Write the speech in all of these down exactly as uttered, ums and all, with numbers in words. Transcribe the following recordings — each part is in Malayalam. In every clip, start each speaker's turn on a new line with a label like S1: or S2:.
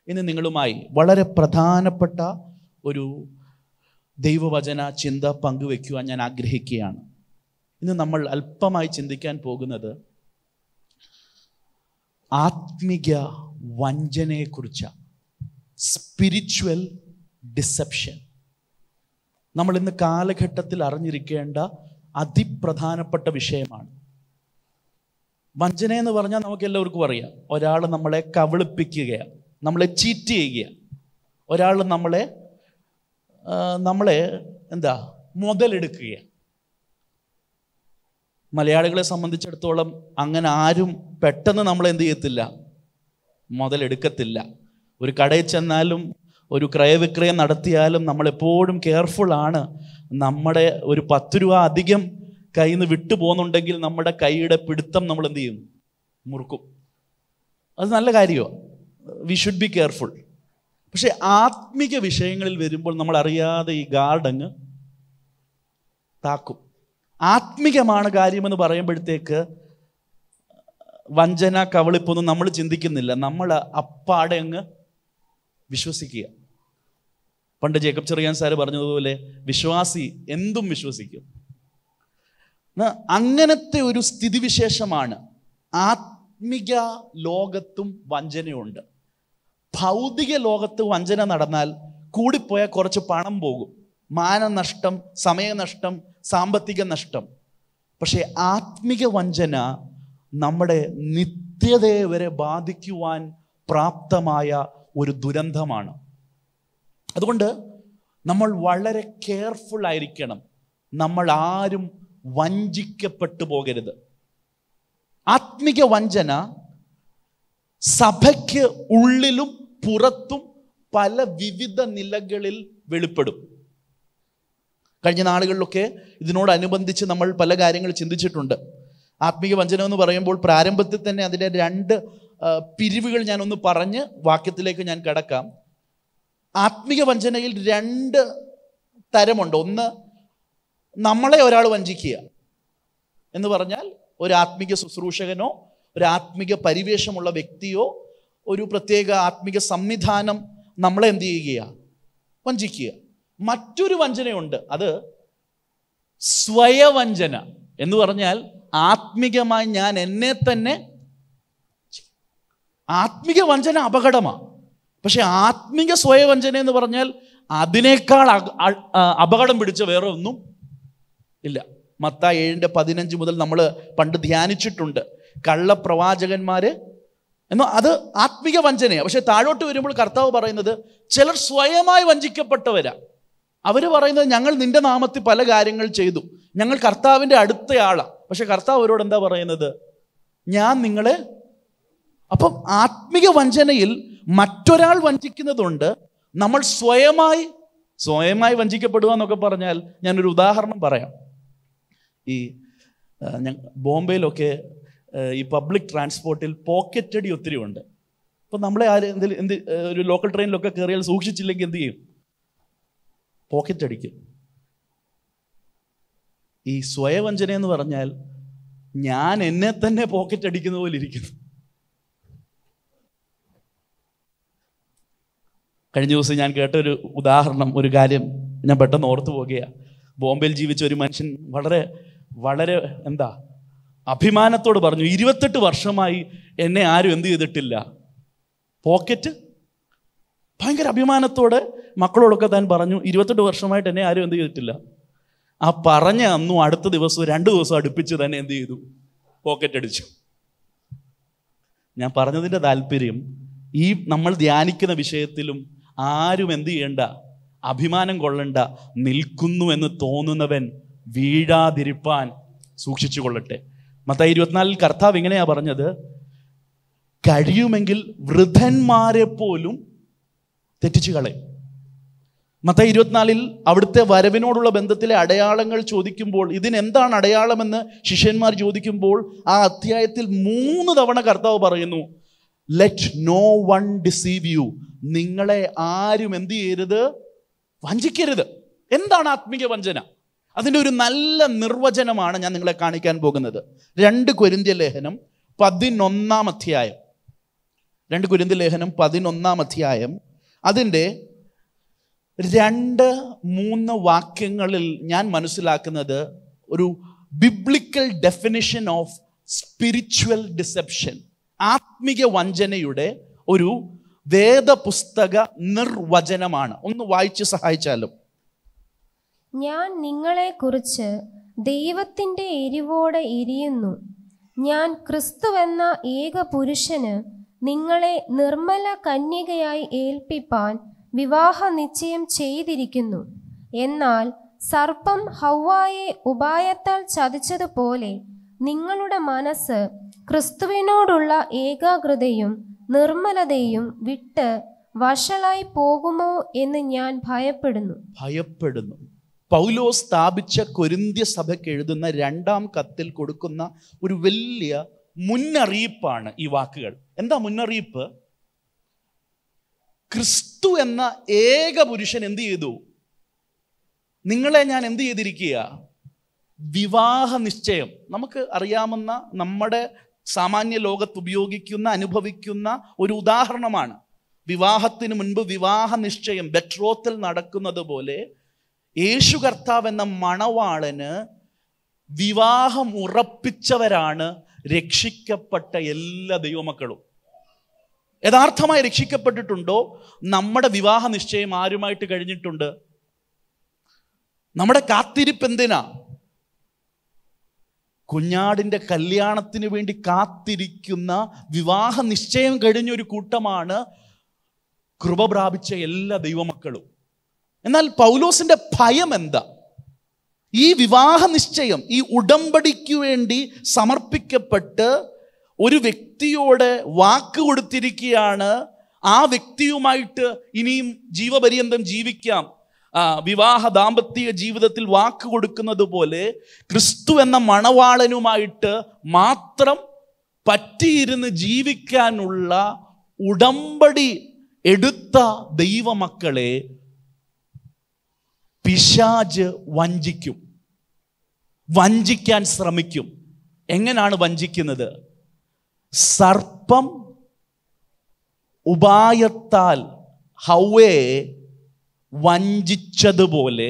S1: ഇന്ന് നിങ്ങളുമായി വളരെ പ്രധാനപ്പെട്ട ഒരു ദൈവവചന ചിന്ത പങ്കുവെക്കുവാൻ ഞാൻ ആഗ്രഹിക്കുകയാണ്. ഇന്ന് നമ്മൾ അല്പമായി ചിന്തിക്കാൻ പോകുന്നത് ആത്മിക വഞ്ചനയെക്കുറിച്ചാണ്. Spiritual deception. നമ്മൾ ഇന്ന് കാലഘട്ടത്തിൽ അറിഞ്ഞിരിക്കേണ്ട അതിപ്രധാനപ്പെട്ട വിഷയമാണ്. വഞ്ചന എന്ന് പറഞ്ഞാൽ നമുക്ക് എല്ലാവർക്കും അറിയാം. ഒരാൾ നമ്മളെ കബളിപ്പിക്കുകയാണ്, നമ്മളെ ചീറ്റ് ചെയ്യുകയാണ്. ഒരാൾ നമ്മളെ നമ്മളെ എന്താ മുതലെടുക്കുകയാണ്. മലയാളികളെ സംബന്ധിച്ചിടത്തോളം അങ്ങനെ ആരും പെട്ടെന്ന് നമ്മളെ എന്ത് ചെയ്യത്തില്ല, മുതലെടുക്കത്തില്ല. ഒരു കടയിൽ ചെന്നാലും ഒരു ക്രയവിക്രയം നടത്തിയാലും നമ്മളെപ്പോഴും കെയർഫുള്ളാണ്. നമ്മുടെ ഒരു പത്ത് രൂപ അധികം കയ്യിൽ നിന്ന് വിട്ടു പോകുന്നുണ്ടെങ്കിൽ നമ്മുടെ കൈയുടെ പിടുത്തം നമ്മൾ എന്ത് ചെയ്യും, മുറുക്കും. അത് നല്ല കാര്യമാണ്. We should be careful. പക്ഷെ ആത്മിക വിഷയങ്ങളിൽ വരുമ്പോൾ നമ്മൾ അറിയാതെ ഈ ഗാർഡങ്ങ് താക്കും. ആത്മികമാണ് കാര്യമെന്ന് പറയുമ്പോഴത്തേക്ക് വഞ്ചന, കവളിപ്പൊന്നും നമ്മൾ ചിന്തിക്കുന്നില്ല. നമ്മൾ അപ്പാടെ അങ്ങ് വിശ്വസിക്കുക. പണ്ട് ജേക്കബ് ചെറിയാൻ സാറ് പറഞ്ഞതുപോലെ വിശ്വാസി എന്തും വിശ്വസിക്കും. അങ്ങനത്തെ ഒരു സ്ഥിതിവിശേഷമാണ്. ആത്മിക ലോകത്തും വഞ്ചനയുണ്ട്. ഭൗതിക ലോകത്ത് വഞ്ചന നടന്നാൽ കൂടിപ്പോയാൽ കുറച്ച് പണം പോകും, മാനനഷ്ടം, സമയനഷ്ടം, സാമ്പത്തിക നഷ്ടം. പക്ഷേ ആത്മിക വഞ്ചന നമ്മുടെ നിത്യതയെ വരെ ബാധിക്കുവാൻ പ്രാപ്തമായ ഒരു ദുരന്തമാണ്. അതുകൊണ്ട് നമ്മൾ വളരെ കെയർഫുൾ ആയിരിക്കണം. നമ്മൾ ആരും വഞ്ചിക്കപ്പെട്ടു പോകരുത്. ആത്മിക വഞ്ചന സഭയ്ക്ക് ഉള്ളിലും പുറത്തും പല വിവിധ നിലകളിൽ വെളിപ്പെടും. കഴിഞ്ഞ നാളുകളിലൊക്കെ ഇതിനോടനുബന്ധിച്ച് നമ്മൾ പല കാര്യങ്ങൾ ചിന്തിച്ചിട്ടുണ്ട്. ആത്മിക വഞ്ചന എന്ന് പറയുമ്പോൾ പ്രാരംഭത്തിൽ തന്നെ അതിൻ്റെ രണ്ട് പിരിവുകൾ ഞാനൊന്ന് പറഞ്ഞ് വാക്യത്തിലേക്ക് ഞാൻ കടക്കാം. ആത്മിക വഞ്ചനയിൽ രണ്ട് തരമുണ്ട്. ഒന്ന്, നമ്മളെ ഒരാൾ വഞ്ചിക്കുക എന്ന് പറഞ്ഞാൽ ഒരു ആത്മിക ശുശ്രൂഷകനോ ഒരു ആത്മിക പരിവേഷമുള്ള വ്യക്തിയോ ഒരു പ്രത്യേക ആത്മിക സംവിധാനം നമ്മളെ എന്ത് ചെയ്യുക, വഞ്ചിക്കുക. മറ്റൊരു വഞ്ചനയുണ്ട്, അത് സ്വയവഞ്ചന എന്ന് പറഞ്ഞാൽ ആത്മികമായി ഞാൻ എന്നെ തന്നെ. ആത്മിക വഞ്ചന അപകടമാണ്. പക്ഷെ ആത്മിക സ്വയവഞ്ചന എന്ന് പറഞ്ഞാൽ അതിനേക്കാൾ അപകടം പിടിച്ച വേറെ ഒന്നും ഇല്ല. മത്തായി ഏഴിൻ്റെ പതിനഞ്ച് മുതൽ നമ്മൾ പണ്ട് ധ്യാനിച്ചിട്ടുണ്ട്. കള്ളപ്രവാചകന്മാര് എന്നോ അത് ആത്മിക വഞ്ചനയാണ്. പക്ഷെ താഴോട്ട് വരുമ്പോൾ കർത്താവ് പറയുന്നത് ചിലർ സ്വയമായി വഞ്ചിക്കപ്പെട്ടവരാ. അവർ പറയുന്നത് ഞങ്ങൾ നിന്റെ നാമത്തിൽ പല കാര്യങ്ങൾ ചെയ്തു, ഞങ്ങൾ കർത്താവിൻ്റെ അടുത്തയാളാണ്. പക്ഷെ കർത്താവ് അവരോട് എന്താ പറയുന്നത്, ഞാൻ നിങ്ങളെ. അപ്പം ആത്മിക വഞ്ചനയിൽ മറ്റൊരാൾ വഞ്ചിക്കുന്നതുണ്ട്. നമ്മൾ സ്വയമായി സ്വയമായി വഞ്ചിക്കപ്പെടുക എന്നൊക്കെ പറഞ്ഞാൽ ഞാനൊരു ഉദാഹരണം പറയാം. ഈ ബോംബെയിലൊക്കെ ഈ പബ്ലിക് ട്രാൻസ്പോർട്ടിൽ പോക്കറ്റ് അടി ഒത്തിരി ഉണ്ട്. അപ്പം നമ്മളെ ആര് എന്തെങ്കിലും എന്ത് ഒരു ലോക്കൽ ട്രെയിനിലൊക്കെ കയറിയാൽ സൂക്ഷിച്ചില്ലെങ്കിൽ എന്ത് ചെയ്യും, പോക്കറ്റ് അടിക്കും. ഈ സ്വയവഞ്ചന എന്ന് പറഞ്ഞാൽ ഞാൻ എന്നെ തന്നെ പോക്കറ്റ് അടിക്കുന്ന പോലെ ഇരിക്കുന്നു. കഴിഞ്ഞ ദിവസം ഞാൻ കേട്ട ഒരു ഉദാഹരണം, ഒരു കാര്യം ഞാൻ പെട്ടെന്ന് ഓർത്തു പോകുകയാണ്. ബോംബെയിൽ ജീവിച്ച ഒരു മനുഷ്യൻ വളരെ വളരെ എന്താ അഭിമാനത്തോട് പറഞ്ഞു, ഇരുപത്തെട്ട് വർഷമായി എന്നെ ആരും എന്ത് ചെയ്തിട്ടില്ല, പോക്കറ്റ്. ഭയങ്കര അഭിമാനത്തോടെ മക്കളോടൊക്കെ താൻ പറഞ്ഞു, ഇരുപത്തെട്ട് വർഷമായിട്ട് എന്നെ ആരും എന്ത് ചെയ്തിട്ടില്ല. ആ പറഞ്ഞ അന്നും അടുത്ത ദിവസവും രണ്ട് ദിവസം അടുപ്പിച്ച് തന്നെ എന്ത് ചെയ്തു, പോക്കറ്റ് അടിച്ചു. ഞാൻ പറഞ്ഞതിൻ്റെ താല്പര്യം, ഈ നമ്മൾ ധ്യാനിക്കുന്ന വിഷയത്തിലും ആരും എന്ത് ചെയ്യണ്ട, അഭിമാനം കൊള്ളണ്ട. നിൽക്കുന്നു എന്ന് തോന്നുന്നവൻ വീഴാതിരിപ്പാൻ സൂക്ഷിച്ചു കൊള്ളട്ടെ. മത്തായി ഇരുപത്തിനാലിൽ കർത്താവ് ഇങ്ങനെയാ പറഞ്ഞത്, കഴിയുമെങ്കിൽ വൃദ്ധന്മാരെ പോലും തെറ്റിച്ചു കളയും. മത്തായി ഇരുപത്തിനാലിൽ അവിടുത്തെ വരവിനോടുള്ള ബന്ധത്തിലെ അടയാളങ്ങൾ ചോദിക്കുമ്പോൾ, ഇതിനെന്താണ് അടയാളമെന്ന് ശിഷ്യന്മാർ ചോദിക്കുമ്പോൾ ആ അധ്യായത്തിൽ മൂന്ന് തവണ കർത്താവ് പറയുന്നു, let no one deceive you. നിങ്ങളെ ആരും എന്ത് ചെയ്യരുത്, വഞ്ചിക്കരുത്. എന്താണ് ആത്മിക വഞ്ചന? അതിൻ്റെ ഒരു നല്ല നിർവചനമാണ് ഞാൻ നിങ്ങളെ കാണിക്കാൻ പോകുന്നത്. രണ്ട് കൊരിന്ത്യർ ലേഖനം പതിനൊന്നാം അധ്യായം രണ്ട് കൊരിന്ത്യർ ലേഖനം പതിനൊന്നാം അധ്യായം അതിൻ്റെ രണ്ട് മൂന്ന് വാക്യങ്ങളിൽ ഞാൻ മനസ്സിലാക്കുന്നത് ഒരു biblical definition of spiritual deception, ആത്മിക വഞ്ചനയുടെ ഒരു വേദപുസ്തക നിർവചനമാണ്. ഒന്ന് വായിച്ച് സഹായിച്ചാലും.
S2: ഞാൻ നിങ്ങളെക്കുറിച്ച് ദൈവത്തിൻ്റെ എരിവോടെ എരിയുന്നു. ഞാൻ ക്രിസ്തുവെന്ന ഏക പുരുഷന് നിങ്ങളെ നിർമ്മല കന്യകയായി ഏൽപ്പിപ്പാൻ വിവാഹ നിശ്ചയം ചെയ്തിരിക്കുന്നു. എന്നാൽ സർപ്പം ഹൗവായെ ഉപായത്താൽ ചതിച്ചതുപോലെ നിങ്ങളുടെ മനസ്സ് ക്രിസ്തുവിനോടുള്ള ഏകാഗ്രതയും നിർമ്മലതയും വിട്ട് വഷളായി പോകുമോ എന്ന് ഞാൻ ഭയപ്പെടുന്നു
S1: ഭയപ്പെടുന്നു പൗലോസ് സ്ഥാപിച്ച കൊരിന്ത്യ സഭയ്ക്ക് എഴുതുന്ന രണ്ടാം കത്തിൽ കൊടുക്കുന്ന ഒരു വലിയ മുന്നറിയിപ്പാണ് ഈ വാക്കുകൾ. എന്താ മുന്നറിയിപ്പ്? ക്രിസ്തു എന്ന ഏക പുരുഷൻ എന്ത് ചെയ്തു? നിങ്ങളെ ഞാൻ എന്ത് ചെയ്തിരിക്കുക? വിവാഹ നിശ്ചയം. നമുക്ക് അറിയാവുന്ന, നമ്മുടെ സാമാന്യ ലോകത്ത് ഉപയോഗിക്കുന്ന, അനുഭവിക്കുന്ന ഒരു ഉദാഹരണമാണ്. വിവാഹത്തിന് മുൻപ് വിവാഹ നിശ്ചയം, ബെട്രോത്തൽ നടക്കുന്നത് പോലെ യേശു കർത്താവ് എന്ന മണവാളന് വിവാഹം ഉറപ്പിച്ചവരാണ് രക്ഷിക്കപ്പെട്ട എല്ലാ ദൈവമക്കളും. യഥാർത്ഥമായി രക്ഷിക്കപ്പെട്ടിട്ടുണ്ടോ? നമ്മുടെ വിവാഹ നിശ്ചയം ആരുമായിട്ട് കഴിഞ്ഞിട്ടുണ്ട്? നമ്മുടെ കാത്തിരിപ്പ് എന്തിനാ? കുഞ്ഞാടിൻ്റെ കല്യാണത്തിന് വേണ്ടി കാത്തിരിക്കുന്ന, വിവാഹ നിശ്ചയം കഴിഞ്ഞൊരു കൂട്ടമാണ് കൃപ പ്രാപിച്ച എല്ലാ ദൈവമക്കളും. എന്നാൽ പൗലോസിന്റെ ഭയം എന്താ? ഈ വിവാഹ നിശ്ചയം, ഈ ഉടമ്പടിക്ക് വേണ്ടി സമർപ്പിക്കപ്പെട്ട് ഒരു വ്യക്തിയോട് വാക്ക് കൊടുത്തിരിക്കുകയാണ്. ആ വ്യക്തിയുമായിട്ട് ഇനിയും ജീവപര്യന്തം ജീവിക്കാം. വിവാഹ ദാമ്പത്യ ജീവിതത്തിൽ വാക്ക് കൊടുക്കുന്നത് പോലെ ക്രിസ്തു എന്ന മണവാളനുമായിട്ട് മാത്രം പറ്റിയിരുന്ന് ജീവിക്കാനുള്ള ഉടമ്പടി എടുത്ത ദൈവമക്കളെ പിശാച് വഞ്ചിക്കും, വഞ്ചിക്കാൻ ശ്രമിക്കും. എങ്ങനെയാണ് വഞ്ചിക്കുന്നത്? സർപ്പം ഉപായത്താൽ ഹൗവയെ വഞ്ചിച്ചതുപോലെ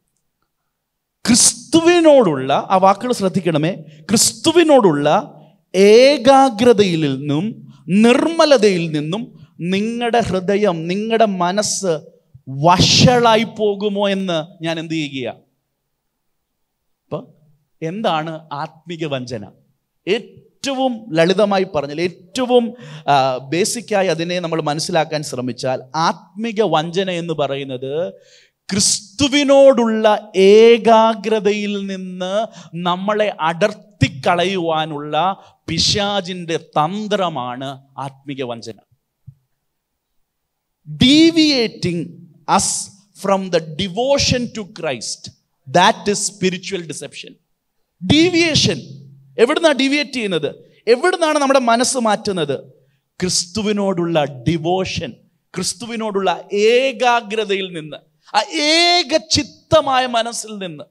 S1: ക്രിസ്തുവിനോടുള്ള, ആ വാക്കുകൾ ശ്രദ്ധിക്കണമേ, ക്രിസ്തുവിനോടുള്ള ഏകാഗ്രതയിൽ നിന്നും നിർമ്മലതയിൽ നിന്നും നിങ്ങളുടെ ഹൃദയം, നിങ്ങളുടെ മനസ്സ് വഷളായി പോകുമോ എന്ന് ഞാൻ എന്ത് ചെയ്യുക? അപ്പൊ എന്താണ് ആത്മിക വഞ്ചന? ഏറ്റവും ലളിതമായി പറഞ്ഞാൽ, ഏറ്റവും ബേസിക്കായി അതിനെ നമ്മൾ മനസ്സിലാക്കാൻ ശ്രമിച്ചാൽ, ആത്മിക വഞ്ചന എന്ന് പറയുന്നത് ക്രിസ്തുവിനോടുള്ള ഏകാഗ്രതയിൽ നിന്ന് നമ്മളെ അടർത്തിക്കളയുവാനുള്ള പിശാചിൻ്റെ തന്ത്രമാണ് ആത്മിക വഞ്ചന. Deviating us from the devotion to Christ, that is spiritual deception. Deviation. എവിടുന്നാണ് ഡീവിയേറ്റ് ചെയ്യുന്നത്? എവിടുന്നാണ് നമ്മുടെ മനസ്സ് മാറ്റുന്നത്? ക്രിസ്തുവിനോടുള്ള ഡിവോഷൻ, ക്രിസ്തുവിനോടുള്ള ഏകാഗ്രതയിൽ നിന്ന്, ആ ഏകചിത്തമായ മനസ്സിൽ നിന്ന്,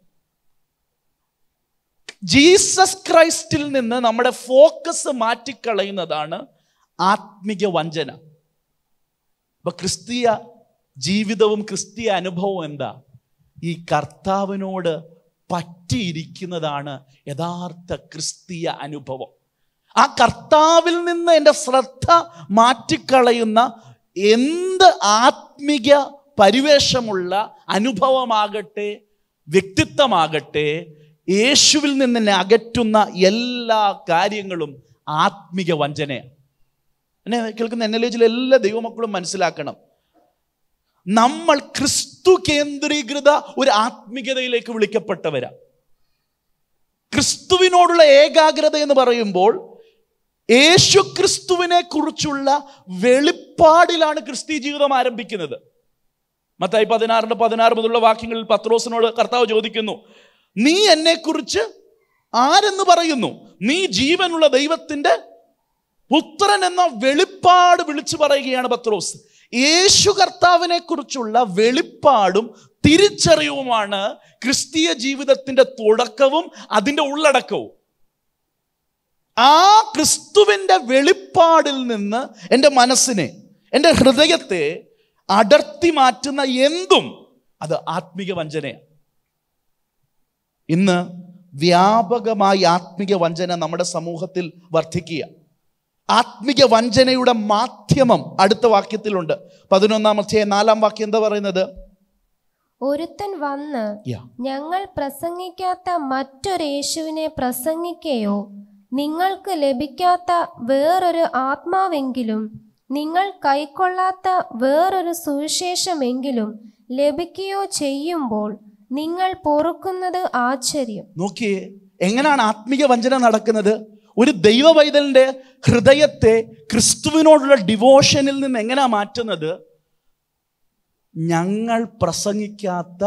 S1: ജീസസ് ക്രൈസ്റ്റിൽ നിന്ന് നമ്മുടെ ഫോക്കസ് മാറ്റിക്കളയുന്നതാണ് ആത്മിക വഞ്ചന. അപ്പൊ ക്രിസ്തീയ ജീവിതവും ക്രിസ്തീയ അനുഭവവും എന്താ? ഈ കർത്താവിനോട് പറ്റിയിരിക്കുന്നതാണ് യഥാർത്ഥ ക്രിസ്തീയ അനുഭവം. ആ കർത്താവിൽ നിന്ന് എൻ്റെ ശ്രദ്ധ മാറ്റിക്കളയുന്ന എന്ത് ആത്മിക പരിവേഷമുള്ള അനുഭവമാകട്ടെ, വ്യക്തിത്വമാകട്ടെ, യേശുവിൽ നിന്ന് എന്നെ അകറ്റുന്ന എല്ലാ കാര്യങ്ങളും ആത്മിക വഞ്ചനയാണ്. എന്നെ കേൾക്കുന്ന എൻ എൽ എച്ചിലെ എല്ലാ ദൈവമക്കളും മനസ്സിലാക്കണം, നമ്മൾ ക്രിസ്തു കേന്ദ്രീകൃത ഒരു ആത്മികതയിലേക്ക് വിളിക്കപ്പെട്ടവരാ. ക്രിസ്തുവിനോടുള്ള ഏകാഗ്രത എന്ന് പറയുമ്പോൾ യേശു ക്രിസ്തുവിനെ കുറിച്ചുള്ള വെളിപ്പാടിലാണ് ക്രിസ്തീയ ജീവിതം ആരംഭിക്കുന്നത്. മത്തായി പതിനാറിന്റെ പതിനാറ് മുതലുള്ള വാക്യങ്ങളിൽ പത്രോസിനോട് കർത്താവ് ചോദിക്കുന്നു, നീ എന്നെ കുറിച്ച് ആരെന്ന് പറയുന്നു? നീ ജീവനുള്ള ദൈവത്തിന്റെ പുത്രൻ എന്ന വെളിപ്പാട് വിളിച്ചു പറയുകയാണ് പത്രോസ്. യേശു കർത്താവിനെ കുറിച്ചുള്ള വെളിപ്പാടും തിരിച്ചറിവുമാണ് ക്രിസ്തീയ ജീവിതത്തിന്റെ തുടക്കവും അതിൻ്റെ ഉള്ളടക്കവും. ആ ക്രിസ്തുവിൻ്റെ വെളിപ്പാടിൽ നിന്ന് എൻ്റെ മനസ്സിനെ, എൻ്റെ ഹൃദയത്തെ അടർത്തി മാറ്റുന്ന എന്തും അത് ആത്മീക വഞ്ചനയാണ്. ഇന്ന് വ്യാപകമായി ആത്മീക വഞ്ചന നമ്മുടെ സമൂഹത്തിൽ വർദ്ധിക്കുക. ആത്മീക വഞ്ചനയുടെ മാധ്യമം അടുത്ത വാക്യത്തിലുണ്ട്. പതിനൊന്നാം അധ്യായം നാലാം വാക്യം എന്താ പറയുന്നത്?
S2: ഒരുത്തൻ വന്ന് ഞങ്ങൾ പ്രസംഗിക്കാത്ത മറ്റൊരു യേശുവിനെ പ്രസംഗിക്കുകയോ നിങ്ങൾക്ക് ലഭിക്കാത്ത വേറൊരു ആത്മാവെങ്കിലും നിങ്ങൾ കൈക്കൊള്ളാത്ത വേറൊരു സുവിശേഷമെങ്കിലും ലഭിക്കുകയോ ചെയ്യുമ്പോൾ നിങ്ങൾ പൊറുക്കുന്നത് ആശ്ചര്യം.
S1: നോക്കിയേ, എങ്ങനെയാണ് ആത്മീക വഞ്ചന നടക്കുന്നത്? ഒരു ദൈവവൈതലിന്റെ ഹൃദയത്തെ ക്രിസ്തുവിനോടുള്ള ഡിവോഷനിൽ നിന്ന് എങ്ങനെയാ മാറ്റുന്നത്? ഞങ്ങൾ പ്രസംഗിക്കാത്ത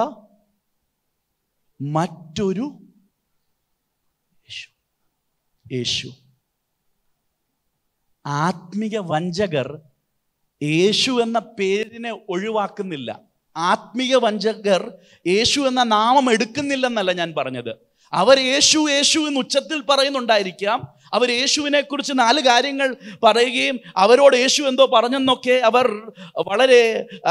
S1: മറ്റൊരു യേശു. യേശു ആത്മീക വഞ്ചകർ യേശു എന്ന പേരിനെ ഒഴിവാക്കുന്നില്ല. ആത്മീക വഞ്ചകർ യേശു എന്ന നാമം എടുക്കുന്നില്ലെന്നല്ല ഞാൻ പറഞ്ഞത്. അവർ യേശു യേശു എന്ന് ഉച്ചത്തിൽ പറയുന്നുണ്ടായിരിക്കാം. അവർ യേശുവിനെ കുറിച്ച് നാല് കാര്യങ്ങൾ പറയുകയും അവരോട് യേശു എന്തോ പറഞ്ഞെന്നൊക്കെ അവർ വളരെ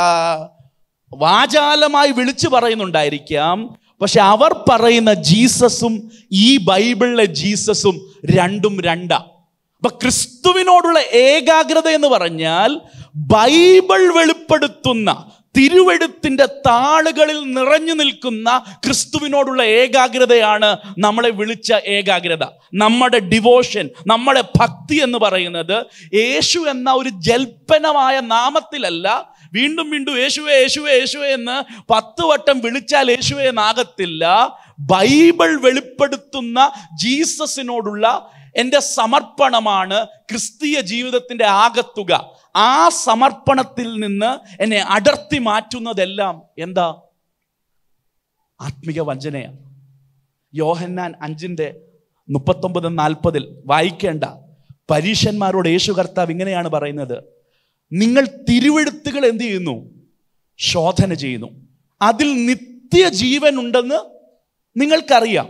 S1: വാചാലമായി വിളിച്ചു പറയുന്നുണ്ടായിരിക്കാം. പക്ഷെ അവർ പറയുന്ന ജീസസും ഈ ബൈബിളിലെ ജീസസും രണ്ടും രണ്ടാ. അപ്പൊ ക്രിസ്തുവിനോടുള്ള ഏകാഗ്രത എന്ന് പറഞ്ഞാൽ ബൈബിൾ വെളിപ്പെടുത്തുന്ന തിരുവെഴുത്തിന്റെ താളുകളിൽ നിറഞ്ഞു നിൽക്കുന്ന ക്രിസ്തുവിനോടുള്ള ഏകാഗ്രതയാണ് നമ്മളെ വിളിച്ച ഏകാഗ്രത. നമ്മുടെ ഡിവോഷൻ, നമ്മുടെ ഭക്തി എന്ന് പറയുന്നത് യേശു എന്ന ഒരു ജൽപ്പനമായ നാമത്തിലല്ല. വീണ്ടും വീണ്ടും യേശുവേ യേശുവേ യേശുവേ എന്ന് പത്ത് വട്ടം വിളിച്ചാൽ യേശുവേ എന്നാകത്തില്ല. ബൈബിൾ വെളിപ്പെടുത്തുന്ന ജീസസിനോടുള്ള എൻ്റെ സമർപ്പണമാണ് ക്രിസ്തീയ ജീവിതത്തിൻ്റെ ആകത്തുക. ആ സമർപ്പണത്തിൽ നിന്ന് എന്നെ അടർത്തി മാറ്റുന്നതെല്ലാം എന്താ? ആത്മീക വഞ്ചനയാണ്. യോഹന്നാൻ അഞ്ചിൻ്റെ മുപ്പത്തൊമ്പത് നാൽപ്പതിൽ വായിക്കേണ്ട പരീശന്മാരോട് യേശു കർത്താവ് ഇങ്ങനെയാണ് പറയുന്നത്: നിങ്ങൾ തിരുവെഴുത്തുകൾ എന്ത് ചെയ്യുന്നു? ശോധന ചെയ്യുന്നു. അതിൽ നിത്യജീവൻ ഉണ്ടെന്ന് നിങ്ങൾക്കറിയാം.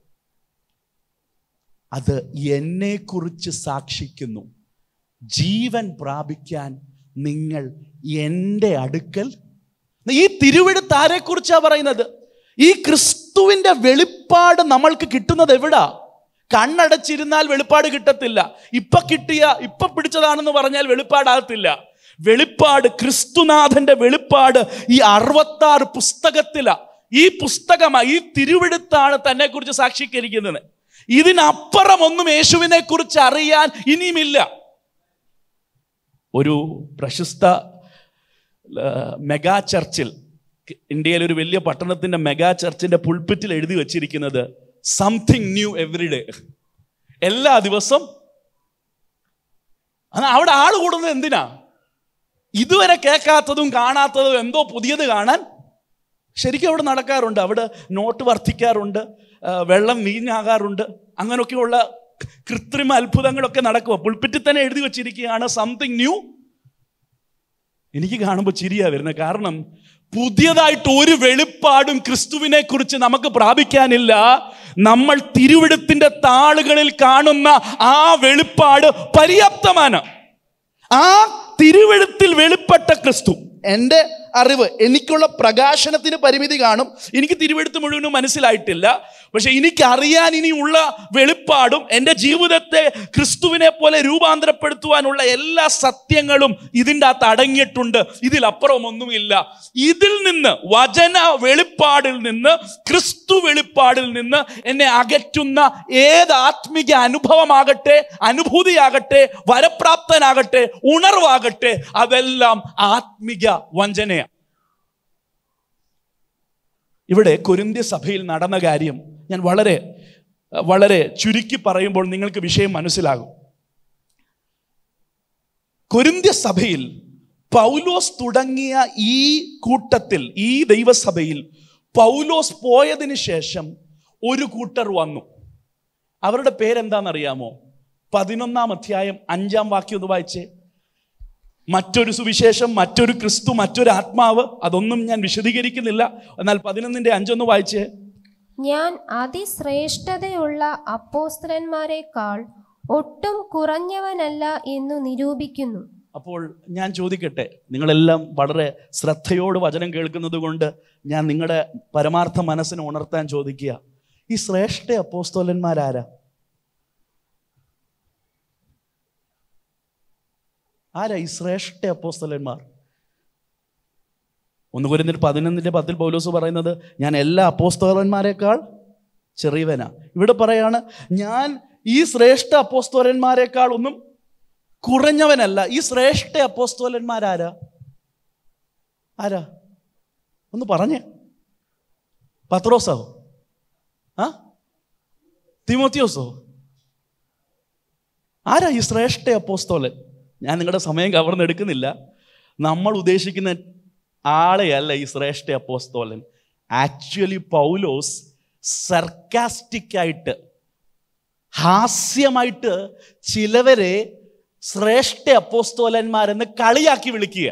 S1: അത് എന്നെക്കുറിച്ച് സാക്ഷിക്കുന്നു. ജീവൻ പ്രാപിക്കാൻ നിങ്ങൾ എൻ്റെ അടുക്കൽ. ഈ തിരുവെഴുത്ത് ആരെക്കുറിച്ചാണ് പറയുന്നത്? ഈ ക്രിസ്തുവിൻ്റെ വെളിപ്പാട് നമ്മൾക്ക് കിട്ടുന്നത് എവിടാ? കണ്ണടച്ചിരുന്നാൽ വെളിപ്പാട് കിട്ടത്തില്ല. ഇപ്പൊ കിട്ടിയ ഇപ്പൊ പിടിച്ചതാണെന്ന് പറഞ്ഞാൽ വെളിപ്പാടാകത്തില്ല. വെളിപ്പാട്, ക്രിസ്തുനാഥന്റെ വെളിപ്പാട് ഈ അറുപത്താറ് പുസ്തകത്തിലാ. ഈ പുസ്തകമാണ്, ഈ തിരുവെഴുത്താണ് തന്നെ കുറിച്ച് സാക്ഷീകരിക്കുന്നത്. ഇതിനപ്പുറം ഒന്നും യേശുവിനെ കുറിച്ച് അറിയാൻ ഇനിയുമില്ല. ഒരു പ്രശസ്ത മെഗാ ചർച്ചിൽ, ഇന്ത്യയിലെ ഒരു വലിയ പട്ടണത്തിന്റെ മെഗാ ചർച്ചിന്റെ പുൾപിറ്റിൽ എഴുതി വച്ചിരിക്കുന്നത് സംതിങ് ന്യൂ എവറി ഡേ. എല്ലാ ദിവസം. അവിടെ ആള് കൂടുന്നത് എന്തിനാ? ഇതുവരെ കേൾക്കാത്തതും കാണാത്തതും എന്തോ പുതിയത് കാണാൻ. ശരിക്കും അവിടെ നടക്കാറുണ്ട്. അവിടെ നോട്ട് വർദ്ധിക്കാറുണ്ട്, വെള്ളം വീഞ്ഞാകാറുണ്ട്, അങ്ങനെയൊക്കെയുള്ള കൃത്രിമ അത്ഭുതങ്ങളൊക്കെ നടക്കുക. പുൾപിറ്റിൽ തന്നെ എഴുതി വച്ചിരിക്കുകയാണ് സംതിങ് ന്യൂ. എനിക്ക് കാണുമ്പോൾ ചിരിയാ വരുന്നത്. കാരണം പുതിയതായിട്ട് ഒരു വെളിപ്പാടും ക്രിസ്തുവിനെ കുറിച്ച് നമുക്ക് പ്രാപിക്കാനില്ല. നമ്മൾ തിരുവെഴുത്തിന്റെ താളുകളിൽ കാണുന്ന ആ വെളിപ്പാട് പര്യാപ്തമാണ്. ആ തിരുവെഴുത്തിൽ വെളിപ്പെട്ട ക്രിസ്തു, എൻ്റെ അറിവ്, എനിക്കുള്ള പ്രകാശനത്തിന് പരിമിതി കാണും. എനിക്ക് തിരുവെഴുത്ത് മുഴുവനും മനസ്സിലായിട്ടില്ല. പക്ഷെ എനിക്കറിയാൻ ഇനിയുള്ള വെളിപ്പാടും എൻ്റെ ജീവിതത്തെ ക്രിസ്തുവിനെ പോലെ രൂപാന്തരപ്പെടുത്തുവാനുള്ള എല്ലാ സത്യങ്ങളും ഇതിൻ്റെ അകത്ത് അടങ്ങിയിട്ടുണ്ട്. ഇതിലപ്പുറം ഒന്നുമില്ല. ഇതിൽ നിന്ന്, വചന വെളിപ്പാടിൽ നിന്ന്, ക്രിസ്തു വെളിപ്പാടിൽ നിന്ന് എന്നെ അകറ്റുന്ന ഏത് ആത്മീക അനുഭവമാകട്ടെ, അനുഭൂതിയാകട്ടെ, വരപ്രാപ്തനാകട്ടെ, ഉണർവാകട്ടെ, അതെല്ലാം ആത്മീക വഞ്ചനയാണ്. ഇവിടെ കൊരിന്ത്യ സഭയിൽ നടന്ന കാര്യം ഞാൻ വളരെ വളരെ ചുരുക്കി പറയുമ്പോൾ നിങ്ങൾക്ക് വിഷയം മനസ്സിലാകും. കൊരിന്ത്യ സഭയിൽ പൗലോസ് തുടങ്ങിയ ഈ കൂട്ടത്തിൽ, ഈ ദൈവസഭയിൽ പൗലോസ് പോയതിന് ശേഷം ഒരു കൂട്ടർ വന്നു. അവരുടെ പേരെന്താണെന്നറിയാമോ? പതിനൊന്നാം അധ്യായം അഞ്ചാം വാക്യം ഒന്ന് വായിച്ചേ. മറ്റൊരു സുവിശേഷം, മറ്റൊരു ക്രിസ്തു, മറ്റൊരു ആത്മാവ്, അതൊന്നും ഞാൻ വിശദീകരിക്കുന്നില്ല. എന്നാൽ പതിനൊന്നിന്റെ അഞ്ചൊന്ന് വായിച്ചേ.
S2: ഞാൻ അതിശ്രേഷ്ഠതയുള്ള അപ്പോസ്തലന്മാരെക്കാൾ ഒട്ടും കുറഞ്ഞവനല്ല എന്നു നിരൂപിക്കുന്നു.
S1: അപ്പോൾ ഞാൻ ചോദിക്കട്ടെ, നിങ്ങളെല്ലാം വളരെ ശ്രദ്ധയോട് വചനം കേൾക്കുന്നത് കൊണ്ട് ഞാൻ നിങ്ങളുടെ പരമാർത്ഥ മനസ്സിനെ ഉണർത്താൻ ചോദിക്കുക, ഈ ശ്രേഷ്ഠ അപ്പോസ്തലന്മാരാരാ? ആരാ ഈ ശ്രേഷ്ഠ അപ്പോസ്തലന്മാർ? ഒന്ന് കൊരിന്ത്യർ പതിനൊന്നിന്റെ പത്തിൽ പൗലോസ് പറയുന്നത്, ഞാൻ എല്ലാ അപ്പോസ്തലന്മാരെക്കാൾ ചെറിയവനാ. ഇവിടെ പറയാണ്, ഞാൻ ഈ ശ്രേഷ്ഠ അപ്പോസ്തലന്മാരെക്കാൾ ഒന്നും കുറഞ്ഞവനല്ല. ഈ ശ്രേഷ്ഠ അപ്പോസ്തലന്മാരാരാ? ആരാ? ഒന്ന് പറഞ്ഞേ. പത്രോസോ? ആ തിമോത്തിയോസോ? ആരാ ഈ ശ്രേഷ്ഠ അപ്പോസ്തലൻ? ഞാൻ നിങ്ങളുടെ സമയം കവർന്നെടുക്കുന്നില്ല. നമ്മൾ ഉദ്ദേശിക്കുന്ന ആളെയല്ല ഈ ശ്രേഷ്ഠ അപ്പോസ്തലൻ. ആക്ച്വലി പൗലോസ് സർക്കാസ്റ്റിക്കായിട്ട്, ഹാസ്യമായിട്ട് ചിലവരെ ശ്രേഷ്ഠ അപ്പോസ്തലന്മാരെന്ന് കളിയാക്കി വിളിക്കുക.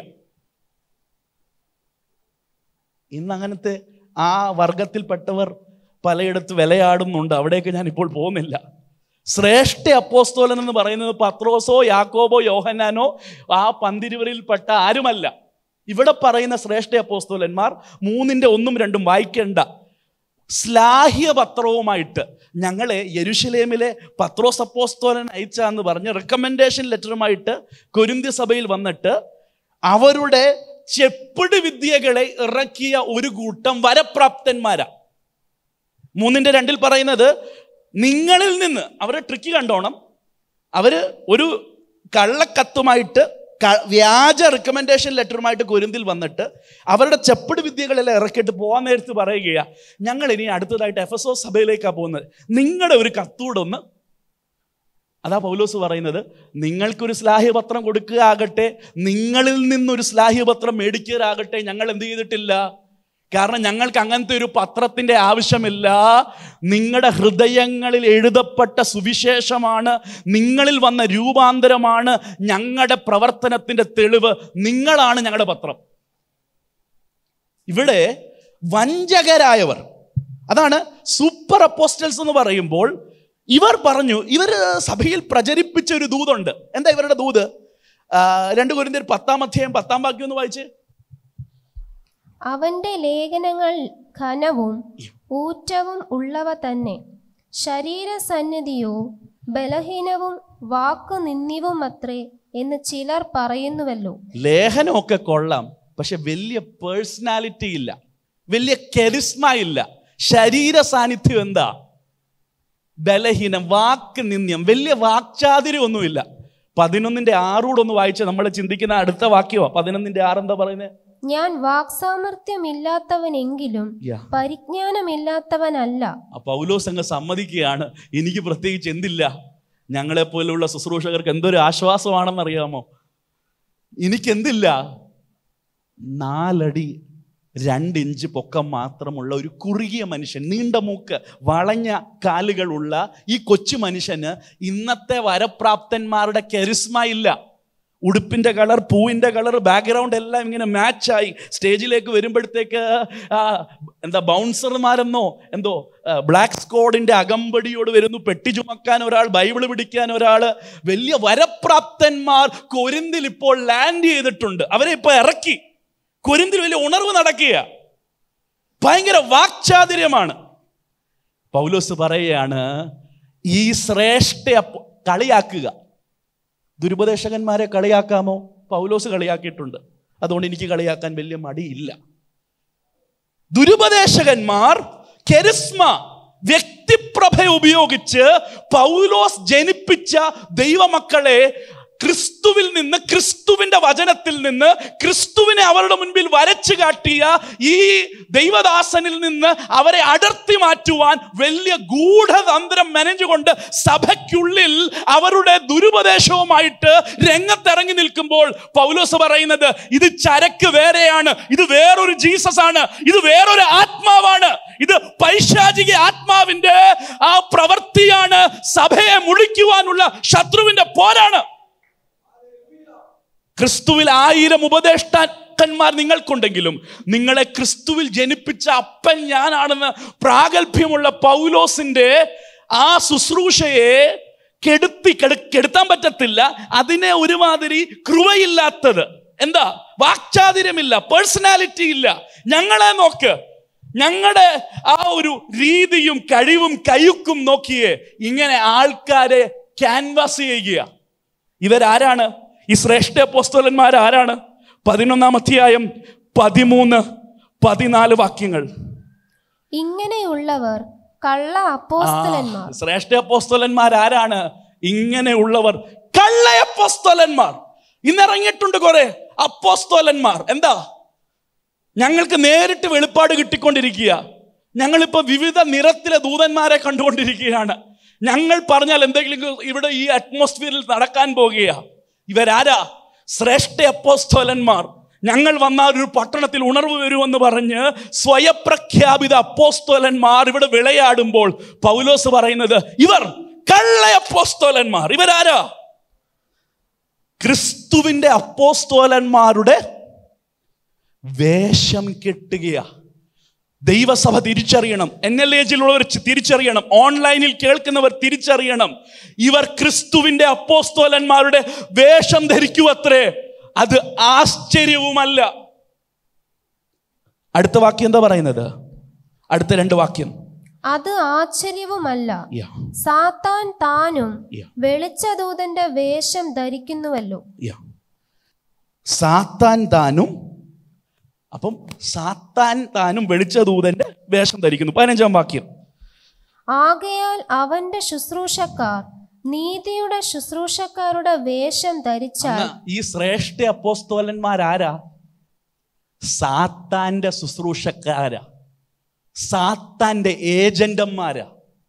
S1: ഇന്ന് അങ്ങനത്തെ ആ വർഗത്തിൽപ്പെട്ടവർ പലയിടത്ത് വിലയാടുന്നുണ്ട്. അവിടേക്ക് ഞാൻ ഇപ്പോൾ പോകുന്നില്ല. ശ്രേഷ്ഠ അപ്പോസ്തലൻ എന്ന് പറയുന്നത് പത്രോസോ യാക്കോബോ യോഹന്നാനോ ആ പന്തിരുവരിൽപ്പെട്ട ആരുമല്ല. ഇവിടെ പറയുന്ന ശ്രേഷ്ഠ അപ്പോസ്തലന്മാർ മൂന്നിൻ്റെ ഒന്നും രണ്ടും വായിക്കേണ്ട ശ്ലാഹ്യ പത്രവുമായിട്ട്, ഞങ്ങളെ യെരുശലേമിലെ പത്രോസ് അപ്പോസ്തലൻ അയച്ചാന്ന് പറഞ്ഞ് റെക്കമെൻഡേഷൻ ലെറ്ററുമായിട്ട് കൊരിന്ത്യ സഭയിൽ വന്നിട്ട് അവരുടെ ചെപ്പിട് വിദ്യകളെ ഇറക്കിയ ഒരു കൂട്ടം വരപ്രാപ്തന്മാരാ. മൂന്നിൻ്റെ രണ്ടിൽ പറയുന്നത്, നിങ്ങളിൽ നിന്ന്, അവരെ ട്രിക്ക് കണ്ടോണം, അവര് ഒരു കള്ളക്കത്തുമായിട്ട് വ്യാജ റെക്കമെൻഡേഷൻ ലെറ്ററുമായിട്ട് കൊരിന്തിൽ വന്നിട്ട് അവരുടെ ചെപ്പിട് വിദ്യകളെല്ലാം ഇറക്കിയിട്ട് പോകാൻ നേരത്ത് പറയുകയാണ്, ഞങ്ങൾ ഇനി അടുത്തതായിട്ട് എഫെസോസ് സഭയിലേക്കാണ് പോകുന്നത്, നിങ്ങളുടെ ഒരു കത്തൂടൊന്ന്. അതാ പൗലോസ് പറയുന്നത്, നിങ്ങൾക്കൊരു ശ്ലാഹ്യപത്രം കൊടുക്കുക ആകട്ടെ, നിങ്ങളിൽ നിന്നൊരു ശ്ലാഹ്യപത്രം മേടിക്കുകയാകട്ടെ, ഞങ്ങൾ എന്ത് ചെയ്തിട്ടില്ല. കാരണം ഞങ്ങൾക്ക് അങ്ങനത്തെ ഒരു പത്രത്തിൻ്റെ ആവശ്യമില്ല. നിങ്ങളുടെ ഹൃദയങ്ങളിൽ എഴുതപ്പെട്ട സുവിശേഷമാണ്, നിങ്ങളിൽ വന്ന രൂപാന്തരമാണ് ഞങ്ങളുടെ പ്രവർത്തനത്തിൻ്റെ തെളിവ്. നിങ്ങളാണ് ഞങ്ങളുടെ പത്രം. ഇവിടെ വഞ്ചകരായവർ, അതാണ് സൂപ്പർ അപ്പോസ്റ്റൽസ് എന്ന് പറയുമ്പോൾ, ഇവർ പറഞ്ഞു, ഇവർ സഭയിൽ പ്രചരിപ്പിച്ച ഒരു ദൂതുണ്ട്. എന്താ ഇവരുടെ ദൂത്? രണ്ട് കൊരിന്ത്യർ പത്താം അധ്യായം പത്താം വാക്യം ഒന്ന് വായിച്ച്.
S2: അവന്റെ ലേഖനങ്ങൾ ഘനവും ഊറ്റവും ഉള്ളവ തന്നെ, ശരീരസന്നിധിയോ ബലഹീനവും വാക്കു നിന്ദ്യവും അത്രേ എന്ന് ചിലർ പറയുന്നുവല്ലോ.
S1: ലേഖനമൊക്കെ കൊള്ളാം, പക്ഷെ വലിയ പേഴ്സണാലിറ്റി ഇല്ല, വലിയ കെരിസ്മ ഇല്ല. ശരീര സാന്നിധ്യം എന്താ? ബലഹീനം, വാക്ക് നിന്ദ്യം, വലിയ വാക്ചാതുര്യം ഒന്നുമില്ല. പതിനൊന്നിന്റെ ആറൂടൊന്ന് വായിച്ച് നമ്മൾ ചിന്തിക്കുന്ന അടുത്ത വാക്യമോ പതിനൊന്നിന്റെ ആറ് എന്താ പറയുന്നത്?
S2: ഞാൻ വാക്സാമർത്ഥ്യമില്ലാത്തവനെങ്കിലും പരിജ്ഞാനമില്ലാത്തവനല്ല. പൗലോസ്
S1: അങ്ങ് സമ്മതിക്കുകയാണ്, എനിക്ക് പ്രത്യേകിച്ച് എന്തില്ല. ഞങ്ങളെപ്പോലുള്ള ശുശ്രൂഷകർക്ക് എന്തൊരു ആശ്വാസമാണെന്നറിയാമോ? എനിക്കെന്തില്ല, നാലടി രണ്ടിഞ്ച് പൊക്കം മാത്രമുള്ള ഒരു കുറുകിയ മനുഷ്യൻ, നീണ്ട മൂക്ക്, വളഞ്ഞ കാലുകളുള്ള ഈ കൊച്ചു മനുഷ്യന് ഇന്നത്തെ വരപ്രാപ്തന്മാരുടെ കെരിസ്മ ഇല്ല. ഉടുപ്പിൻ്റെ കളർ, പൂവിൻ്റെ കളർ, ബാക്ക്ഗ്രൗണ്ട് എല്ലാം ഇങ്ങനെ മാച്ചായി സ്റ്റേജിലേക്ക് വരുമ്പോഴത്തേക്ക് എന്താ ബൗൺസർമാരെന്നോ എന്തോ ബ്ലാക്ക് സ്ക്വാഡിൻ്റെ അകമ്പടിയോട് വരുന്നു. പെട്ടി ചുമക്കാൻ ഒരാൾ, ബൈബിള് പിടിക്കാൻ ഒരാൾ. വലിയ വരപ്രാപ്തന്മാർ കൊരിന്തിൽ ഇപ്പോൾ ലാൻഡ് ചെയ്തിട്ടുണ്ട്. അവരെ ഇപ്പോൾ ഇറക്കി. കൊരിന്തിൽ വലിയ ഉണർവ് നടക്കുക, ഭയങ്കര വാക്ചാതുര്യമാണ്. പൗലോസ് പറയുകയാണ്, ഈ ശ്രേഷ്ഠ കളിയാക്കുക. ദുരുപദേശകന്മാരെ കളിയാക്കാമോ? പൗലോസ് കളിയാക്കിയിട്ടുണ്ട്. അതുകൊണ്ട് എനിക്ക് കളിയാക്കാൻ വലിയ മടിയില്ല. ദുരുപദേശകന്മാർ കെരിസ്മ, വ്യക്തിപ്രഭ ഉപയോഗിച്ച് പൗലോസ് ജനിപ്പിച്ച ദൈവമക്കളെ ക്രിസ്തുവിൽ നിന്ന്, ക്രിസ്തുവിന്റെ വചനത്തിൽ നിന്ന്, ക്രിസ്തുവിനെ അവരുടെ മുൻപിൽ വരച്ചു കാട്ടിയ ഈ ദൈവദാസനിൽ നിന്ന് അവരെ അടർത്തി മാറ്റുവാൻ വലിയ ഗൂഢതന്ത്രം മെനഞ്ഞുകൊണ്ട് സഭയ്ക്കുള്ളിൽ അവരുടെ ദുരുപദേശവുമായിട്ട് രംഗത്തിറങ്ങി നിൽക്കുമ്പോൾ പൗലോസ് പറയുന്നത്, ഇത് ചരക്ക് വേറെയാണ്, ഇത് വേറൊരു ജീസസ് ആണ്, ഇത് വേറൊരു ആത്മാവാണ്, ഇത് പൈശാചിക ആത്മാവിന്റെ ആ പ്രവൃത്തിയാണ്, സഭയെ മുടിക്കുവാനുള്ള ശത്രുവിന്റെ പോരാണ്. ക്രിസ്തുവിൽ ആയിരം ഉപദേഷ്ടാക്കന്മാർ നിങ്ങൾക്കുണ്ടെങ്കിലും നിങ്ങളെ ക്രിസ്തുവിൽ ജനിപ്പിച്ച അപ്പൻ ഞാനാണെന്ന് പ്രാഗൽഭ്യമുള്ള പൗലോസിന്റെ ആ ശുശ്രൂഷയെ കെടുത്തി കെടു കെടുത്താൻ പറ്റത്തില്ല. അതിനെ ഒരുമാതിരി കൃപയില്ലാത്തത്, എന്താ, വാക്ചാതുര്യമില്ല, പേഴ്സണാലിറ്റി ഇല്ല. ഞങ്ങളെ നോക്ക്, ഞങ്ങളുടെ ആ ഒരു രീതിയും കഴിവും കയ്യുക്കും നോക്കിയേ ഇങ്ങനെ ആൾക്കാരെ ക്യാൻവാസ് ചെയ്യുക. ഇവരാരാണ്? ഈ ശ്രേഷ്ഠ അപ്പോസ്തലന്മാർ ആരാണ്? പതിനൊന്നാം അധ്യായം പതിമൂന്ന് പതിനാല് വാക്യങ്ങൾ.
S2: ഇങ്ങനെയുള്ളവർ കള്ള അപ്പോസ്തലന്മാർ.
S1: ശ്രേഷ്ഠ അപ്പോസ്തലന്മാർ ആരാണ്? ഇങ്ങനെയുള്ളവർ കള്ള അപ്പോസ്തലന്മാർ. ഇന്നിറങ്ങിയിട്ടുണ്ട് കുറെ അപ്പോസ്തലന്മാർ. എന്താ? ഞങ്ങൾക്ക് നേരിട്ട് വെളിപ്പാട് കിട്ടിക്കൊണ്ടിരിക്കുക. ഞങ്ങളിപ്പോ വിവിധ നിറത്തിലെ ദൂതന്മാരെ കണ്ടുകൊണ്ടിരിക്കുകയാണ്. ഞങ്ങൾ പറഞ്ഞാൽ എന്തെങ്കിലും ഇവിടെ ഈ അറ്റ്മോസ്ഫിയറിൽ നടക്കാൻ പോകുക. ഇവരാരാ? ശ്രേഷ്ഠ അപ്പോസ്തലന്മാർ. ഞങ്ങൾ വന്നാൽ ഒരു പട്ടണത്തിൽ ഉണർവ് വരുമെന്ന് പറഞ്ഞ് സ്വയപ്രഖ്യാപിത അപ്പോസ്തലന്മാർ ഇവിടെ വിളയാടുമ്പോൾ പൗലോസ് പറയുന്നത് ഇവർ കള്ള അപ്പോസ്തലന്മാർ. ഇവരാരാ? ക്രിസ്തുവിന്റെ അപ്പോസ്തലന്മാരുടെ വേഷം കെട്ടുകയാ. ദൈവസഭ തിരിച്ചറിയണം, എൻ എൽ ഏജിലുള്ളവർ തിരിച്ചറിയണം, ഓൺലൈനിൽ കേൾക്കുന്നവർ തിരിച്ചറിയണം. ഇവർ ക്രിസ്തുവിന്റെ അപ്പോസ്തലന്മാരുടെ വേഷം ധരിക്കുവത്രേ. അത് ആശ്ചര്യവുമല്ല. അടുത്ത വാക്യം എന്താ പറയുന്നത്? അടുത്ത രണ്ട് വാക്യം,
S2: അത് ആശ്ചര്യവുമല്ല, സാത്താൻ താനും വെളിച്ചദൂതന്റെ വേഷം ധരിക്കുന്നുവല്ലോ.
S1: സാത്താൻ താനും, അപ്പം സാത്താൻ താനും വെളിച്ചദൂതന്റെ വേഷം ധരിക്കുന്നു. പതിനഞ്ചാം വാക്യം,
S2: ആകയാൽ അവന്റെ ശുശ്രൂഷക്കാർ നീതിയുടെ ശുശ്രൂഷക്കാരുടെ വേഷം ധരിച്ചാൽ.
S1: ഈ ശ്രേഷ്ഠ അപ്പോസ്തലന്മാരാരാ? സാത്താന്റെ ശുശ്രൂഷക്കാരാ, സാത്താന്റെ ഏജന്റന്മാരാ.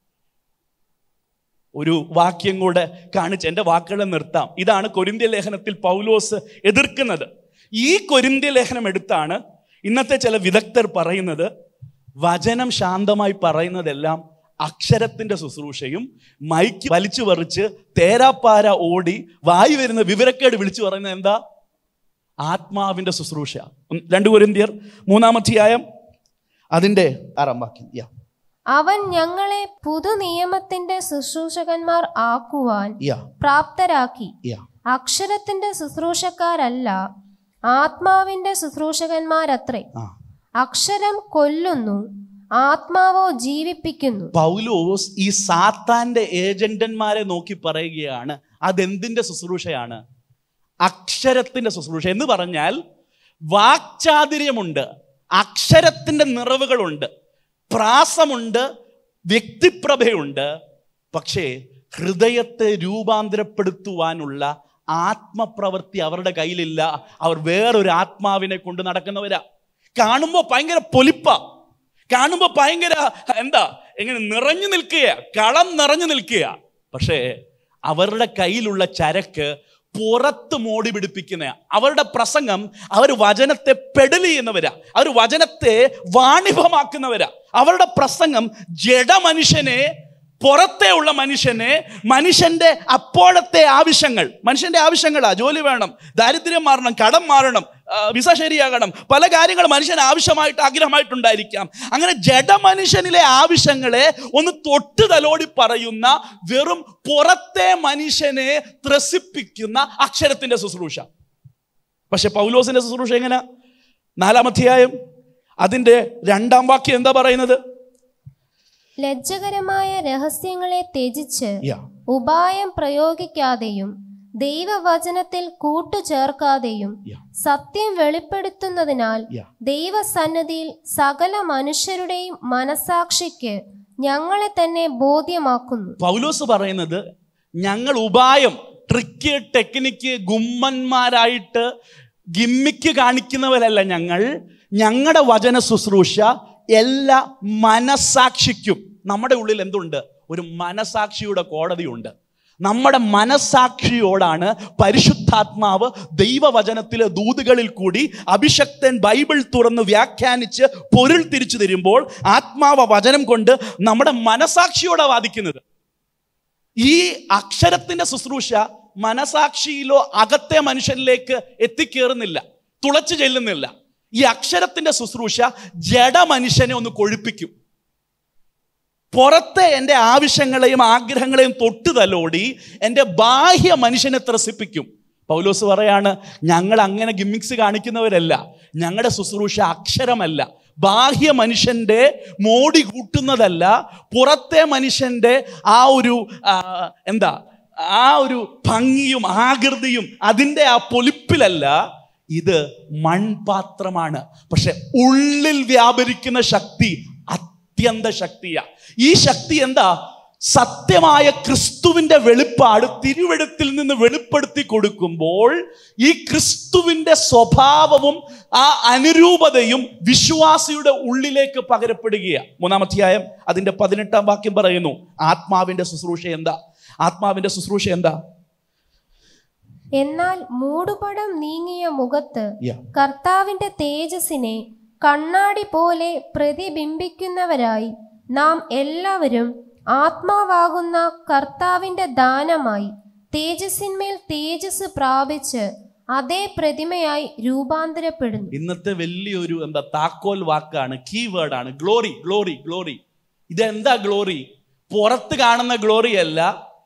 S1: ഒരു വാക്യം കൂടെ കാണിച്ച് എൻ്റെ വാക്കുകളെ നിർത്താം. ഇതാണ് കൊരിന്ത്യ ലേഖനത്തിൽ പൗലോസ് എതിർക്കുന്നത്. ഈ കൊരിന്ത്യ ലേഖനം എടുത്താണ് ഇന്നത്തെ ചില വിദഗ്ധർ പറയുന്നത് വചനം ശാന്തമായി പറയുന്നതെല്ലാം അക്ഷരത്തിന്റെ ശുശ്രൂഷയും മൈക്ക് വലിച്ചു പറിച്ച് തേരാപ്പാര ഓടി വായി വരുന്ന വിവരക്കേട് വിളിച്ചു പറയുന്നത് എന്താ? ആത്മാവിന്റെ ശുശ്രൂഷ. രണ്ട് കൊരിന്ത്യർ മൂന്നാം അധ്യായം അതിന്റെ ആറാം വാക്യം,
S2: അവൻ ഞങ്ങളെ പുതു നിയമത്തിന്റെ ശുശ്രൂഷകന്മാർ ആക്കുവാൻ പ്രാപ്തരാക്കി. അക്ഷരത്തിന്റെ ശുശ്രൂഷക്കാരല്ല, ആത്മാവിന്റെ ശുശ്രൂഷകന്മാരത്രേ. അക്ഷരം കൊല്ലുന്നു, ആത്മാവോ ജീവിപ്പിക്കുന്നു.
S1: പൗലോസ് ഈ സാത്താന്റെ ഏജന്റന്മാരെ നോക്കി പറയുകയാണ് അതെന്തിന്റെ ശുശ്രൂഷയാണ്? അക്ഷരത്തിന്റെ ശുശ്രൂഷ. എന്ന് പറഞ്ഞാൽ വാക്ചാതുര്യമുണ്ട്, അക്ഷരത്തിന്റെ നിറവുകളുണ്ട്, പ്രാസമുണ്ട്, വ്യക്തിപ്രഭയുണ്ട്. പക്ഷേ ഹൃദയത്തെ രൂപാന്തരപ്പെടുത്തുവാനുള്ള ആത്മപ്രവൃത്തി അവരുടെ കയ്യിലില്ല. അവർ വേറൊരു ആത്മാവിനെ കൊണ്ട് നടക്കുന്നവരാ. കാണുമ്പോൾ ഭയങ്കര പൊലിപ്പ, കാണുമ്പോൾ ഭയങ്കര എന്താ എങ്ങനെ നിറഞ്ഞു നിൽക്കുക, കളം നിറഞ്ഞു നിൽക്കുക. പക്ഷേ അവരുടെ കയ്യിലുള്ള ചരക്ക് പുറത്ത് മോടി പിടിപ്പിക്കുന്ന അവരുടെ പ്രസംഗം, അവർ വചനത്തെ പെഡൽ ചെയ്യുന്നവരാ, അവർ വചനത്തെ വാണിഭമാക്കുന്നവരാ. അവരുടെ പ്രസംഗം ജഡമനുഷ്യനെ, പുറത്തേ ഉള്ള മനുഷ്യനെ, മനുഷ്യന്റെ അപ്പോഴത്തെ ആവശ്യങ്ങൾ, മനുഷ്യന്റെ ആവശ്യങ്ങളാ. ജോലി വേണം, ദാരിദ്ര്യം മാറണം, കടം മാറണം, വിസ ശരിയാകണം, പല കാര്യങ്ങൾ മനുഷ്യന് ആവശ്യമായിട്ട് ആഗ്രഹമായിട്ടുണ്ടായിരിക്കാം. അങ്ങനെ ജഡമനുഷ്യനിലെ ആവശ്യങ്ങളെ ഒന്ന് തൊട്ട് തലോടി പറയുന്ന വെറും പുറത്തെ മനുഷ്യനെ ത്രസിപ്പിക്കുന്ന അക്ഷരത്തിന്റെ ശുശ്രൂഷ. പക്ഷെ പൗലോസിന്റെ ശുശ്രൂഷ എങ്ങനെ? നാലാം അധ്യായം അതിന്റെ രണ്ടാം വാക്യം എന്താ പറയുന്നത്?
S2: ലജ്ജകരമായ രഹസ്യങ്ങളെ ത്യജിച്ച് ഉപായം പ്രയോഗിക്കാതെയും ദൈവവചനത്തിൽ കൂട്ടുചേർക്കാതെയും സത്യം വെളിപ്പെടുത്തുന്നതിനാൽ ദൈവസന്നിധിയിൽ സകല മനുഷ്യരുടെയും മനസാക്ഷിക്ക് ഞങ്ങളെ തന്നെ ബോധ്യമാക്കുന്നു.
S1: പൗലോസ് പറയുന്നത് ഞങ്ങൾ ഉപായം, ട്രിക്ക്, ടെക്നിക്ക്, ഗുമ്മന്മാരായിട്ട് ഗിമ്മിക്ക് കാണിക്കുന്നവരല്ല. ഞങ്ങൾ ഞങ്ങളുടെ വചന ശുശ്രൂഷ എല്ലാ മനസാക്ഷിക്കും. നമ്മുടെ ഉള്ളിൽ എന്തുണ്ട്? ഒരു മനസാക്ഷിയുടെ കോടതിയുണ്ട്. നമ്മുടെ മനസാക്ഷിയോടാണ് പരിശുദ്ധാത്മാവ് ദൈവവചനത്തിലെ ദൂതുകളിൽ കൂടി അഭിഷക്തൻ ബൈബിൾ തുറന്ന് വ്യാഖ്യാനിച്ച് പൊരുൾ തിരിച്ചു തരുമ്പോൾ ആത്മാവ് വചനം കൊണ്ട് നമ്മുടെ മനസാക്ഷിയോടാണ് വാദിക്കുന്നത്. ഈ അക്ഷരത്തിന്റെ ശുശ്രൂഷ മനസാക്ഷിയിലോ അകത്തെ മനുഷ്യനിലേക്ക് എത്തിക്കേറുന്നില്ല, തുളച്ചു ചെല്ലുന്നില്ല. ഈ അക്ഷരത്തിന്റെ ശുശ്രൂഷ ജഡ മനുഷ്യനെ ഒന്ന് കൊഴുപ്പിക്കും, പുറത്തെ എൻ്റെ ആവശ്യങ്ങളെയും ആഗ്രഹങ്ങളെയും തൊട്ട് തലോടി എൻ്റെ ബാഹ്യ മനുഷ്യനെ ത്രസിപ്പിക്കും. പൗലോസ് പറയാണ്, ഞങ്ങൾ അങ്ങനെ ഗിമ്മിക്സ് കാണിക്കുന്നവരല്ല, ഞങ്ങളുടെ ശുശ്രൂഷ അക്ഷരമല്ല, ബാഹ്യ മനുഷ്യൻ്റെ മോടി കൂട്ടുന്നതല്ല, പുറത്തെ മനുഷ്യൻ്റെ ആ ഒരു എന്താ ആ ഒരു ഭംഗിയും ആകൃതിയും അതിൻ്റെ ആ പൊലിപ്പിലല്ല. ഇത് മൺപാത്രമാണ്, പക്ഷെ ഉള്ളിൽ വ്യാപരിക്കുന്ന ശക്തി അത്യന്ത ശക്തിയാ. ഈ ശക്തി എന്താ? സത്യമായ ക്രിസ്തുവിൻ്റെ വെളിപ്പാട് തിരുവെഴുത്തിൽ നിന്ന് വെളിപ്പെടുത്തി കൊടുക്കുമ്പോൾ ഈ ക്രിസ്തുവിൻ്റെ സ്വഭാവവും ആ അനുരൂപതയും വിശ്വാസിയുടെ ഉള്ളിലേക്ക് പകരപ്പെടുകയാണ്. മൂന്നാം അധ്യായം അതിൻ്റെ പതിനെട്ടാം വാക്യം പറയുന്നു, ആത്മാവിൻ്റെ ശുശ്രൂഷ എന്താ? ആത്മാവിൻ്റെ ശുശ്രൂഷ എന്താ?
S2: എന്നാൽ മൂടുപടം നീങ്ങിയ മുഖത്ത് കർത്താവിന്റെ തേജസ്സിനെ കണ്ണാടി പോലെ പ്രതിബിംബിക്കുന്നവരായി നാം എല്ലാവരും ആത്മാവാകുന്ന കർത്താവിന്റെ ദാനമായി തേജസ്സിന്മേൽ തേജസ് പ്രാപിച്ച് അതേ പ്രതിമയായി രൂപാന്തരപ്പെടുന്നു.
S1: ഇന്നത്തെ വലിയൊരു എന്താ താക്കോൽ വാക്കാണ്, കീ വേർഡാണ് ഗ്ലോറി. ഗ്ലോറി ഗ്ലോറി ഇതെന്താ ഗ്ലോറി? പുറത്ത് കാണുന്ന ഗ്ലോറി അല്ല,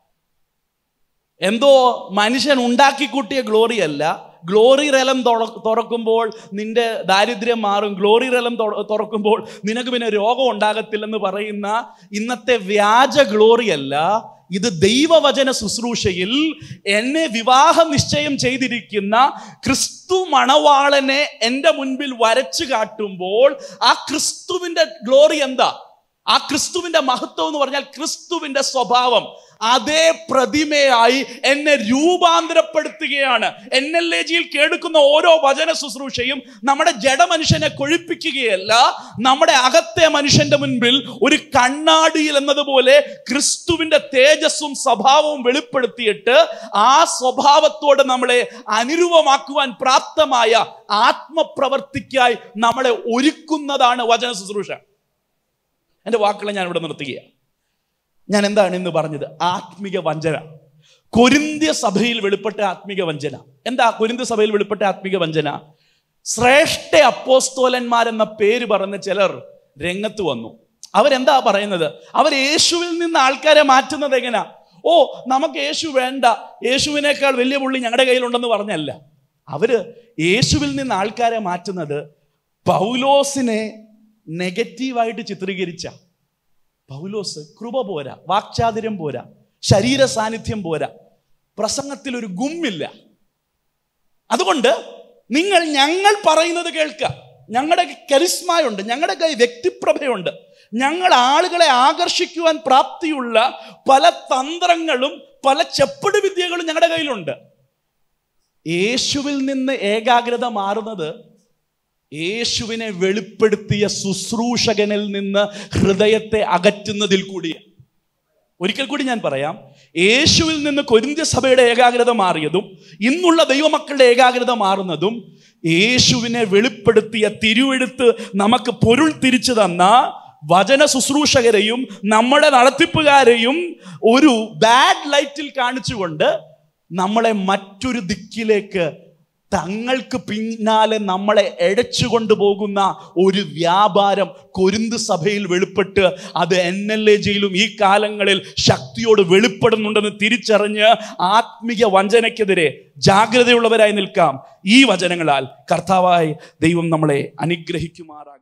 S1: എന്തോ മനുഷ്യൻ ഉണ്ടാക്കിക്കൂട്ടിയ ഗ്ലോറി അല്ല. ഗ്ലോറി റെലം തുറക്കുമ്പോൾ നിന്റെ ദാരിദ്ര്യം മാറും, ഗ്ലോറി റെലം തുറക്കുമ്പോൾ നിനക്ക് പിന്നെ രോഗം ഉണ്ടാകത്തില്ലെന്ന് പറയുന്ന ഇന്നത്തെ വ്യാജ ഗ്ലോറി അല്ല. ഇത് ദൈവവചന ശുശ്രൂഷയിൽ എന്നെ വിവാഹ നിശ്ചയം ചെയ്തിരിക്കുന്ന ക്രിസ്തു മണവാളനെ എൻ്റെ മുൻപിൽ വരച്ചു കാട്ടുമ്പോൾ ആ ക്രിസ്തുവിൻ്റെ ഗ്ലോറി എന്താ? ആ ക്രിസ്തുവിൻ്റെ മഹത്വം എന്ന് പറഞ്ഞാൽ ക്രിസ്തുവിൻ്റെ സ്വഭാവം അതേ പ്രതിമയായി എന്നെ രൂപാന്തരപ്പെടുത്തുകയാണ്. എൻ എൽ എ ജിയിൽ കേൾക്കുന്ന ഓരോ വചന ശുശ്രൂഷയും നമ്മുടെ ജഡമനുഷ്യനെ കൊഴിപ്പിക്കുകയല്ല, നമ്മുടെ അകത്തെ മനുഷ്യന്റെ മുൻപിൽ ഒരു കണ്ണാടിയിൽ എന്നതുപോലെ ക്രിസ്തുവിന്റെ തേജസ്സും സ്വഭാവവും വെളിപ്പെടുത്തിയിട്ട് ആ സ്വഭാവത്തോട് നമ്മളെ അനുരൂപമാക്കുവാൻ പ്രാപ്തമായ ആത്മപ്രവർത്തിക്കായി നമ്മളെ ഒരുക്കുന്നതാണ് വചന ശുശ്രൂഷ. എൻ്റെ വാക്കുകളെ ഞാൻ ഇവിടെ നിർത്തുകയാണ്. ഞാൻ എന്താണ് ഇന്ന് പറഞ്ഞത്? ആത്മിക വഞ്ചന. കൊരിന്ത്യ സഭയിൽ വെളിപ്പെട്ട ആത്മിക വഞ്ചന എന്താ? കൊരിന്ത്യ സഭയിൽ വെളിപ്പെട്ട ആത്മിക വഞ്ചന, ശ്രേഷ്ഠ അപ്പോസ്തോലന്മാരെന്ന പേര് പറഞ്ഞ ചിലർ രംഗത്ത് വന്നു. അവരെന്താ പറയുന്നത്? അവർ യേശുവിൽ നിന്ന് ആൾക്കാരെ മാറ്റുന്നത് എങ്ങനെയാ? ഓ, നമുക്ക് യേശു വേണ്ട, യേശുവിനേക്കാൾ വലിയ പുള്ളി ഞങ്ങളുടെ കയ്യിലുണ്ടെന്ന് പറഞ്ഞല്ല. അവര് യേശുവിൽ നിന്ന് ആൾക്കാരെ മാറ്റുന്നത് പൗലോസിനെ നെഗറ്റീവായിട്ട് ചിത്രീകരിച്ച. പൗലോസ് കൃപ പോരാ, വാക്ചാതുര്യം പോരാ, ശരീര സാന്നിധ്യം പോരാ, പ്രസംഗത്തിൽ ഒരു ഗുമ്മില്ല. അതുകൊണ്ട് നിങ്ങൾ ഞങ്ങൾ പറയുന്നത് കേൾക്കുക. ഞങ്ങളുടെ കരിസ്മയുണ്ട്, ഞങ്ങളുടെ കൈ വ്യക്തിപ്രഭയുണ്ട്, ഞങ്ങൾ ആളുകളെ ആകർഷിക്കുവാൻ പ്രാപ്തിയുള്ള പല തന്ത്രങ്ങളും പല ചെപ്പടി വിദ്യകളും ഞങ്ങളുടെ കയ്യിലുണ്ട്. യേശുവിൽ നിന്ന് ഏകാഗ്രത മാറുന്നത് യേശുവിനെ വെളിപ്പെടുത്തിയ ശുശ്രൂഷകനിൽ നിന്ന് ഹൃദയത്തെ അകറ്റുന്നതിൽ കൂടിയാണ്. ഒരിക്കൽ കൂടി ഞാൻ പറയാം, യേശുവിൽ നിന്ന് കൊരിന്ത്യ സഭയുടെ ഏകാഗ്രത മാറിയതും ഇന്നുള്ള ദൈവമക്കളുടെ ഏകാഗ്രത മാറുന്നതും യേശുവിനെ വെളിപ്പെടുത്തിയ തിരുവെഴുത്ത് നമുക്ക് പൊരുൾ തിരിച്ചു തന്ന വചന ശുശ്രൂഷകരെയും നമ്മുടെ നടത്തിപ്പുകാരെയും ഒരു ബാഡ് ലൈറ്റിൽ കാണിച്ചുകൊണ്ട് നമ്മളെ മറ്റൊരു ദിക്കിലേക്ക് തങ്ങൾക്ക് പിന്നാലെ നമ്മളെ എഴച്ചു കൊണ്ടുപോകുന്ന ഒരു വ്യാപാരം കൊരിന്ത് സഭയിൽ വെളിപ്പെട്ട് അത് എൻ എൽ എ ജിയിലും ഈ കാലങ്ങളിൽ ശക്തിയോട് വെളിപ്പെടുന്നുണ്ടെന്ന് തിരിച്ചറിഞ്ഞ് ആത്മിക വഞ്ചനയ്ക്കെതിരെ ജാഗ്രതയുള്ളവരായി നിൽക്കാം. ഈ വചനങ്ങളാൽ കർത്താവായി ദൈവം നമ്മളെ അനുഗ്രഹിക്കുമാറാകട്ടെ.